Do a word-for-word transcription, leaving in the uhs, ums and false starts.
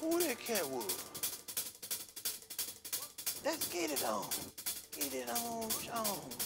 Who that cat was? Let's get it on. Get it on, Jones.